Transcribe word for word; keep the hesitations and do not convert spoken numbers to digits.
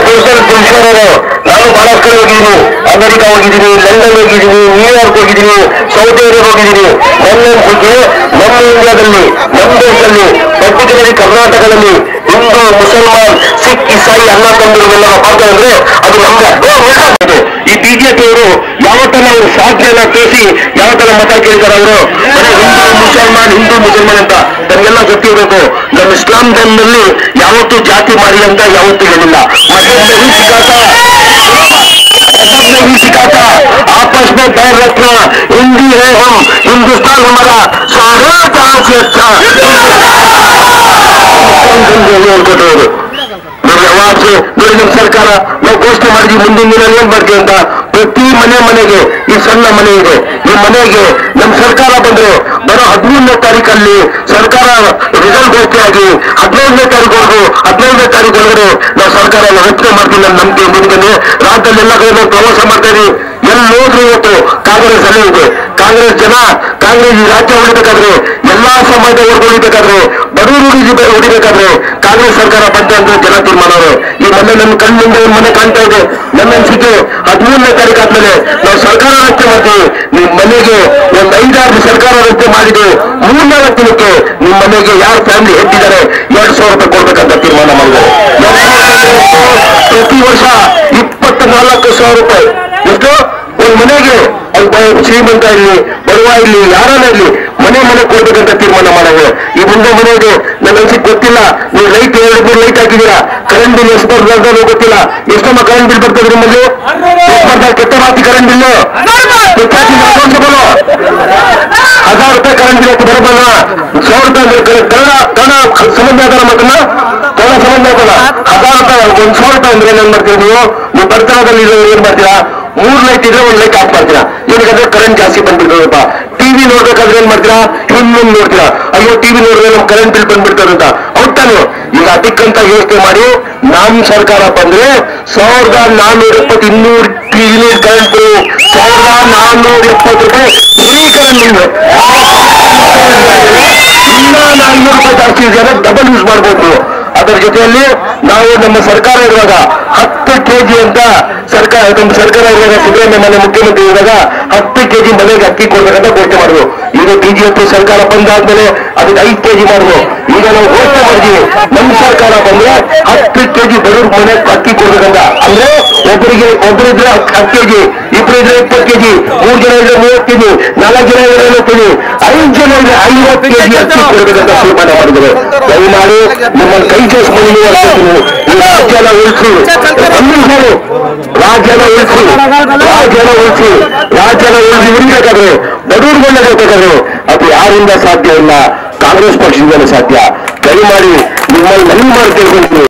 Social ಪುರುಷರು ನಾನು ಬಹಳಷ್ಟು ಕಡೆ ಹೋಗಿದ್ದೀನಿ, ಅಮೆರಿಕ ಹೋಗಿದ್ದೀನಿ, ಲಂಡನ್ ಹೋಗಿದ್ದೀನಿ, ನ್ಯೂಯಾರ್ಕ್ ಹೋಗಿದ್ದೀನಿ, ಸೌದಿ ಅರೇಬಿಯಾ ಹೋಗಿದ್ದೀನಿ. ನನ್ನ ಅನ್ಸಿಕೆ ನಮ್ಮ ಇಂಡಿಯಾದಲ್ಲಿ, ನಮ್ಮ ದೇಶದಲ್ಲಿ, ಪರ್ಟಿಕ್ಯುಲರ್ಲಿ ಕರ್ನಾಟಕದಲ್ಲಿ ಹಿಂದೂ, ಮುಸಲ್ಮಾನ್, ಸಿಖ್, ಇಸಾಯಿ ಅನ್ನ ತಂದಿರುವುದೆಲ್ಲ ಮಾಡ್ತಾರೆ ಅಂದ್ರೆ ಅದು ನಮ್ಗೆ ಈ ಬಿಜೆಪಿಯವರು ಯಾವತ್ತನ್ನ ಅವರು ಸಾಧ್ಯನ ತೋರಿಸಿ ಯಾವತ್ತನ್ನ ಮತ ಕೇಳಿದ್ದಾರೆ. ಅವರು ಹಿಂದೂ ಮುಸಲ್ಮಾನ್ ಹಿಂದೂ ಮುಸಲ್ಮಾನ್ ಅಂತ ತಮಗೆಲ್ಲ ಗೊತ್ತಿರಬೇಕು. ನಮ್ಮ ಇಸ್ಲಾಂ ಧರ್ಮದಲ್ಲಿ ಯಾವತ್ತೂ ಜಾತಿ ಮಾಡಿ ಅಂತ ಯಾವತ್ತೂ ಹೇಳಿಲ್ಲ. सिखाता आपस में पैर रखना, हिंदी है हम, हिंदुस्तान हमारा सारा जहां से अच्छा ಯಾವಾಗ ನೋಡಿ ನಮ್ಮ ಸರ್ಕಾರ ನಾವು ಘೋಷಣೆ ಮಾಡಿದ್ವಿ ಮುಂದಿನ ದಿನ ಏನ್ ಮಾಡ್ತೀವಿ ಅಂತ. ಪ್ರತಿ ಮನೆ ಮನೆಗೆ ಈ ಸಣ್ಣ ಮನೆ ಇದೆ, ಈ ಮನೆಗೆ ನಮ್ಮ ಸರ್ಕಾರ ಬಂದ್ರೆ ಬರೋ ಹದಿಮೂರನೇ ತಾರೀಕಲ್ಲಿ ಸರ್ಕಾರ ರಿಸಲ್ಟ್ ಘೋಷಣೆಯಾಗಿ ಹದಿನೈದನೇ ತಾರೀಕು ಹದಿನೈದನೇ ತಾರೀಕು ಒಳಗಡೆ ನಾವು ಸರ್ಕಾರ ರಚನೆ ಮಾಡ್ತೀವಿ. ನಮ್ಮ ನಂಬಿಕೆ ಮುಂದೆ ರಾಜ್ಯದಲ್ಲಿ ಎಲ್ಲ ಕಡೆ ನಾವು ಪ್ರವಾಸ ಮಾಡ್ತಾ ಇದೀವಿ. ಎಲ್ಲಿ ಹೋದ್ರು ಇವತ್ತು ಕಾಂಗ್ರೆಸ್ ಅಲ್ಲೇ ಇದೆ. ಕಾಂಗ್ರೆಸ್ ಜನ ಕಾಂಗ್ರೆಸ್ ಈ ರಾಜ್ಯ ಉಳಿಬೇಕಾದ್ರೆ, ಎಲ್ಲಾ ಸಮಾಜ ವರ್ಗ ಉಳಿಬೇಕಾದ್ರೆ, ಬಡವರು ಉಳಿಬೇಕಾದ್ರೆ ಕಾಂಗ್ರೆಸ್ ಸರ್ಕಾರ ಬಂತ ಅಂತ ಜನ ತೀರ್ಮಾನವರು. ಈ ಮೊನ್ನೆ ನನ್ನ ಕಣ್ಣಿಂದ ಒಂದು ಮನೆ ಕಾಣ್ತಾ ಇದೆ. ನನ್ನ ಅನ್ಸಿಕೆ ಹದಿಮೂರನೇ ತಾರೀಕು ಆದ್ಮೇಲೆ ನಾವು ಸರ್ಕಾರ ರಚನೆ ಮಾಡ್ತೀವಿ. ನಿಮ್ ಮನೆಗೆ ಒಂದ್ ಐದಾರು ಸರ್ಕಾರ ರಚನೆ ಮಾಡಿದ್ದು ಮೂರ್ನಾಲ್ಕು ದಿನಕ್ಕೆ ನಿಮ್ ಮನೆಗೆ ಯಾರು ಫ್ಯಾಮಿಲಿ ಹೆಚ್ಚಿದ್ದಾರೆ ಎರಡ್ ಸಾವಿರ ರೂಪಾಯಿ ಕೊಡ್ಬೇಕಂತ ತೀರ್ಮಾನ ಮಾಡಿದ್ದಾರೆ. ಪ್ರತಿ ವರ್ಷ ಇಪ್ಪತ್ತ ನಾಲ್ಕು ಸಾವಿರ ರೂಪಾಯಿ ಎಷ್ಟು ಒಂದ್ ಮನೆಗೆ ಶ್ರೀಮಂತ ಇರ್ಲಿ ಬಡವ ಇರ್ಲಿ ಯಾರನ್ನ ಇರ್ಲಿ ಮನೆ ಮನೆ ಕೊಡ್ಬೇಕಂತ ತೀರ್ಮಾನ ಮಾಡೋದು. ಈ ಮುಂದೆ ಮನೆಗೆ ನನ್ನ ಅನ್ಸಿಕ್ ಗೊತ್ತಿಲ್ಲ. ನೀವು ಲೈಟ್ ಎರಡು ಮೂರು ಲೈಟ್ ಹಾಕಿದೀರಾ, ಕರೆಂಟ್ ಬಿಲ್ ಎಷ್ಟು ಬರ್ತದೆ ಗೊತ್ತಿಲ್ಲ. ಎಷ್ಟಮ್ಮ ಕರೆಂಟ್ ಬಿಲ್ ಬರ್ತದೆ ನಿಮ್ಮಲ್ಲಿ? ಕೆಟ್ಟ ಮಾತಿ ಕರೆಂಟ್ ಬಿಲ್ ಹಜಾರ್ ರೂಪಾಯಿ ಕರೆಂಟ್ ಬಿಲ್ ಎಷ್ಟು ಬರಬಲ್ಲ? ಸಾವಿರ ರೂಪಾಯಿ ಕನ್ನಡ ಕನ್ನಡ ಸಂಬಂಧ ಆಧಾರ ಮಕ್ಕಳನ್ನ ಕನ್ನಡ ಸಂಬಂಧ ಆಗಲ್ಲ. ಹಜಾರ್ ರೂಪಾಯಿ ಒಂದ್ ಸಾವಿರ ರೂಪಾಯಿ ಅಂದ್ರೆ ಏನ್ ಮಾಡ್ತೀರಾ ನೀವು? ನೀವು ಬರ್ತನದಲ್ಲಿ ಏನ್ ಮಾಡ್ತೀರಾ? ಮೂರ್ ಲೈಟ್ ಇದ್ರೆ ಒಂದ್ ಲೈಟ್ ಆಫ್ ಮಾಡ್ತೀರಾ. ಏನಕ್ಕಂದ್ರೆ ಕರೆಂಟ್ ಜಾಸ್ತಿ ಬಂದ್ಬಿಡ್ತದಪ್ಪ. ಟಿವಿ ನೋಡ್ಬೇಕಾದ್ರೆ ಏನ್ ಮಾಡ್ತೀರಾ? ಹಿಂದ್ ನೋಡ್ತೀರಾ, ಅಯ್ಯೋ ಟಿವಿ ನೋಡಿದ್ರೆ ನಮ್ ಕರೆಂಟ್ ಬಿಲ್ ಬಂದ್ಬಿಡ್ತದಂತ. ಹೌದಾನು? ಈಗ ಅದಕ್ಕಂತ ಯೋಚನೆ ಮಾಡಿ ನಮ್ ಸರ್ಕಾರ ಬಂದ್ರೆ ಸಾವಿರದ ನಾನ್ನೂರ ಎಪ್ಪತ್ತು ಇನ್ನೂರು ಯೂನಿಟ್ ಕರೆಂಟ್, ಸಾವಿರದ ನಾನ್ನೂರ ಎಪ್ಪತ್ತು ರೂಪಾಯಿ ಫ್ರೀ ಕರೆಂಟ್. ಇನ್ನ ನಾನ್ನೂರು ರೂಪಾಯಿ ಜಾಸ್ತಿ ಇದೆ, ಡಬಲ್ ಯೂಸ್ ಮಾಡ್ಬೋದು. ಅದರ ಜೊತೆಯಲ್ಲಿ ನಾವು ನಮ್ಮ ಸರ್ಕಾರ ಇರುವಾಗ ಹತ್ತು ಕೆಜಿ ಅಂತ ಸರ್ಕಾರ ನಮ್ಮ ಸರ್ಕಾರ ಇರುವಾಗ ಸಿದ್ದರಾಮಯ್ಯ ಮನೆ ಮುಖ್ಯಮಂತ್ರಿ ಇರುವಾಗ ಹತ್ತು ಕೆಜಿ ಮನೆಗೆ ಅಕ್ಕಿ ಕೊಡ್ಬೇಕಂತ ಘೋಷಣೆ ಮಾಡಿದ್ರು. ಈಗ ಬಿಜೆಪಿ ಸರ್ಕಾರ ಬಂದಾದ್ಮೇಲೆ ಅದಕ್ಕೆ ಐದು ಕೆಜಿ ಮಾಡಿದ್ರು. ಈಗ ನಾವು ಘೋಷಣೆ ಮಾಡಿದೀವಿ ನಮ್ಮ ಸರ್ಕಾರ ಬಂದ್ರೆ ಹತ್ತು ಕೆಜಿ ಬಡವ್ರ ಮನೆ ಅಕ್ಕಿ ಕೊಡ್ಬೇಕಂತ. ಅಂದ್ರೆ ಒಬ್ಬರಿಗೆ ಒಬ್ಬರಿದ್ರೆ ಹತ್ತು ಕೆಜಿ, ಇಬ್ಬರು ಇದ್ರೆ ಇಪ್ಪತ್ತು ಕೆಜಿ, ಮೂರು ಜನ ಇದ್ರೆ ಮೂವತ್ತು ಕೆಜಿ, ನಾಲ್ಕು ಜನ ಇದ್ರೆ ಐವತ್ತು ಕೆಜಿ, ಐದು ಜನ ಇದ್ರೆ ಐವತ್ತು ಕೆಜಿ ಅಕ್ಕಿ ಕೊಡ್ಬೇಕಂತ ತೀರ್ಮಾನ ಮಾಡಿದ್ರು. ದಯಮಾಡಿ ನಿಮ್ಮನ್ನು ಕೈ ಸೇರಿಸ್ಕೊಂಡು ನೀವು ರಾಜ್ಯನ ಉಳಿಸಿ, ಸಂವಿಧಾನ ರಾಜ್ಯನ ಉಳಿಸಿ ರಾಜ್ಯನ ಉಳಿಸಿ ರಾಜ್ಯನ ಉಳಿಸಿ ಉಳಿಬೇಕಾದ್ರೆ ಬಡವರು ಬೇಕಾದ್ರೆ ಅದು ಯಾರಿಂದ ಸಾಧ್ಯ ಇಲ್ಲ, ಕಾಂಗ್ರೆಸ್ ಪಕ್ಷದಿಂದಲೇ ಸಾಧ್ಯ. ದಯಮಾಡಿ ನಿಮ್ಮಲ್ಲಿ ಮನವಿ ಮಾಡಿ ತಿಳ್ಕೊಂತೀನಿ.